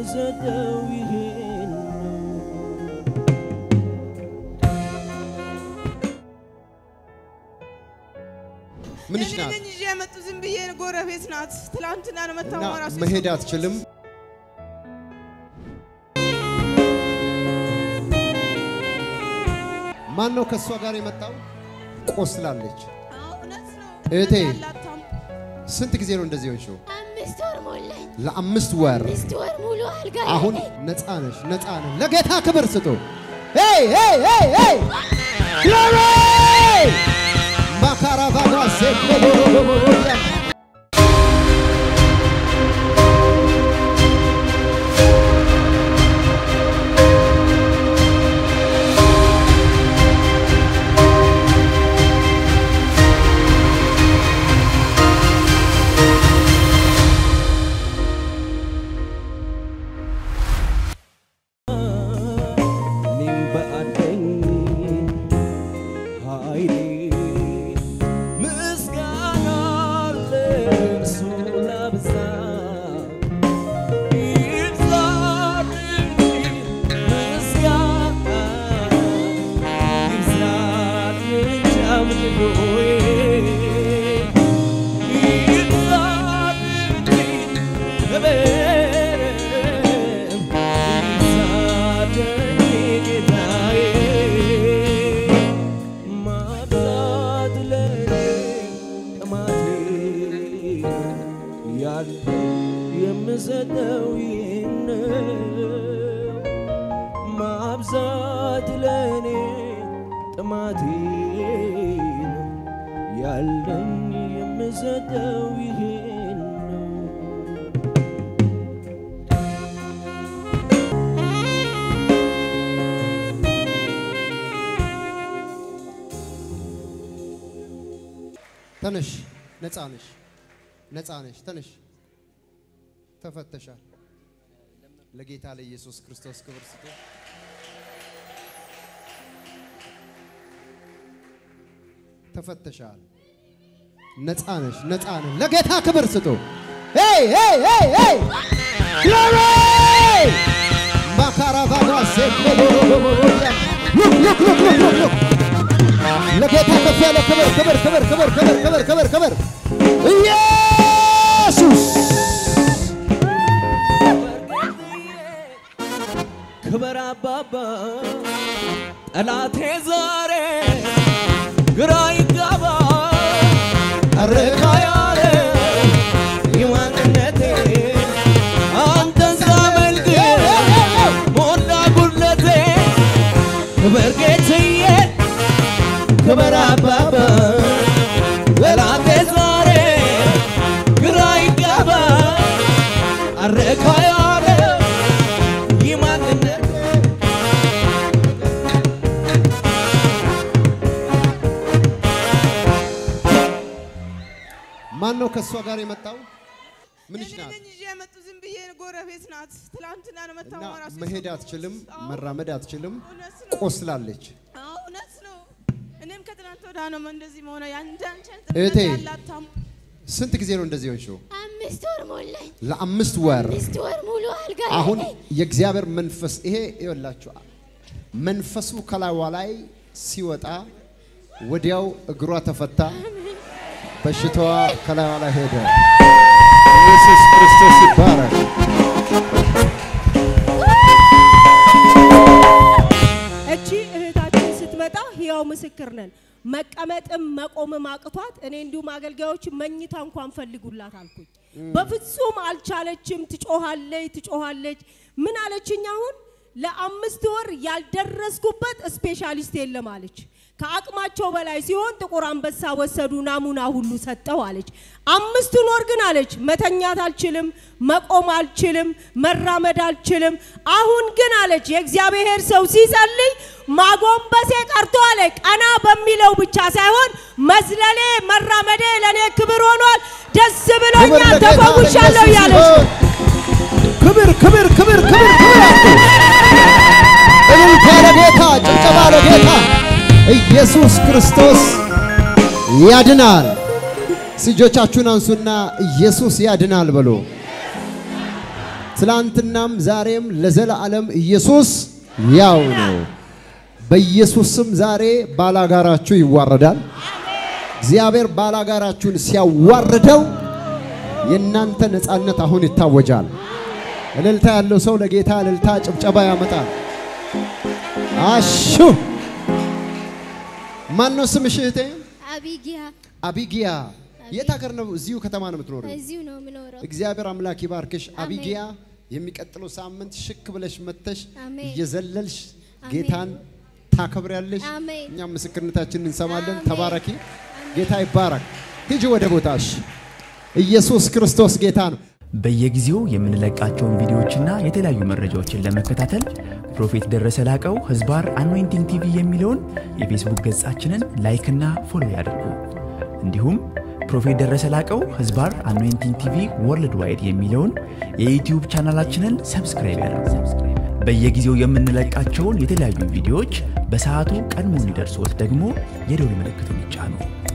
የምሰጠው ይሄን ነው ምን ይችላል እኔ ልጅ የመጡ ዝም ብዬ ጎረቤት ናት ትላንትና ነው መጣው ማራስ መሄድ አትችልም ማን ነው ከሷ ጋር የመጣው ቆስላለች እውነት ነው እቴ ስንት ጊዜ ነው እንደዚህ ሆንሽው 5 ወር ሞላኝ ለ5 ወር 5 ወር ሙሉ አልጋ አሁን ነፃ ነሽ ለጌታ ክብር ስጡ ሄይ ሄይ ሄይ ሄይ ግሎሪ ማካራቫጋ ሰከሎ የምሰጠው ይሄን ማብዛት ለኔ ጥማቴ ያለኝ የምሰጠው ይሄን ነው ተነሽ ነፃ ነሽ ተነሽ ተፈተሻል ለጌታ ለኢየሱስ ክርስቶስ ክብር ስጡ ተፈተሻል ነፃ ነሽ ለጌታ ክብር ስጡ ሄይ ሄይ ሄይ ሄይ ግሎሪ ማካራቫጋ ሰከሎ ሉክ ለጌታ ከፍ ያለ ክብር ኢየሱስ ክብር አባባ ጠላቴ ዛሬ ግራ ይጋባ አረካ ያለ ይዋንነቴ አንተን ሳመልክ ሞላ ጉድለቴ ክብር ጌትዬ ክብር አባባ ጠላቴ ዛሬ ግራ ይጋባ አረካ ያለ ይዋንነቴ ማን ነው ከሷ ጋር የመጣው ምን ይችላል እኔ ልጅ የመጡ ዝም ብዬ ጎረቤት ናት ትላንትና ነው መጣው ማራስ መሄድ አትችልም መራመድ አትችልም ቆስላለች እውነት ነው እኔም ከትላንት ወዳ ነው እንደዚህ መሆነ ያንዳንቸን እቴ ያላታም ስንት ጊዜ ነው እንደዚህ ሆንሽው 5 ወር ሞላኝ ለ5 ወር 5 ወር ሙሉ አልጋ አሁን የእግዚአብሔር መንፈስ ይሄ ይወላችሁ መንፈሱ ከላይዋ ላይ ሲወጣ ወዲያው እግሯ ተፈታ በሽታዋ ከላይዋ ላይ ሄደ ኢየሱስ ክርስቶስ ይባረክ እቺ እህታችን ስትመጣ ሕያው ምስክር ነን መቀመጥም መቆምም አቅቷት እኔ እንዲሁም አገልጋዮች መኝታ እንኳን ፈልጉላት አልኩኝ በፍጹም አልቻለችም ትጮሃለች ምን አለችኝ አሁን ለ5 ወር ያልደረስኩበት ስፔሻሊስት የለም አለች ከአቅማቸው በላይ ሲሆን ጥቁር አንበሳ ወሰዱ ናሙና ሁሉ ሰጠው አለች 5 ወር ግን አለች መተኛት አልችልም መቆም አልችልም መራመድ አልችልም አሁን ግን አለች የእግዚአብሔር ሰው ሲጸልይ ማጎንበሴ ቀርቶ አለ ቀና በሚለው ብቻ ሳይሆን መዝለሌ መራመዴ ለኔ ክብር ሆኗል ደስ ብሎኛል ተፈውሻለሁ ያለች ክብር እልልታ ለጌታ ጭብጨባ ለጌታ ኢየሱስ ክርስቶስ ያድናል እጆቻችሁን አንሱና ኢየሱስ ያድናል በሉ ትላንትናም ዛሬም ለዘላለም ኢየሱስ ያው ነው። በኢየሱስ ስም ዛሬ ባላጋራችሁ ይዋረዳል። እግዚአብሔር ባላጋራችሁን ሲያዋርደው የእናንተ ነፃነት አሁን ይታወጃል። እልልታ ያለው ሰው ለጌታ እልልታ ጭብጨባ ያመጣል። አሹ ማን ነው ስምሽ እህቴ? አቢጊያ የት ሀገር ነው? እዚሁ ከተማ ነው የምትኖረው? እዚሁ ነው የምኖረው። እግዚአብሔር አምላክ ይባርክሽ አቢጊያ። የሚቀጥለው ሳምንት ሽክ ብለሽ መተሽ እየዘለልሽ ጌታን ታከብሪያለሽ። እኛም ምስክርነታችንን እንሰማለን። ተባረኪ። ጌታ ይባረክ። ሂጂ ወደ ቦታሽ። ኢየሱስ ክርስቶስ ጌታ ነው። በየጊዜው የምንለቃቸውን ቪዲዮዎችና የተለያዩ መረጃዎችን ለመከታተል ፕሮፌት ደረሰ ላቀው ህዝባር አኖይንቲንግ ቲቪ የሚለውን የፌስቡክ ገጻችንን ላይክና ፎሎ ያድርጉ። እንዲሁም ፕሮፌት ደረሰ ላቀው ህዝባር አኖይንቲንግ ቲቪ ወርልድ ዋይድ የሚለውን የዩቲዩብ ቻናላችንን ሰብስክራይብ ያድርጉ። በየጊዜው የምንለቃቸውን የተለያዩ ቪዲዮዎች በሰዓቱ ቀድሞ እንዲደርሶት ደግሞ የደወል ምልክቱን ይጫኑ።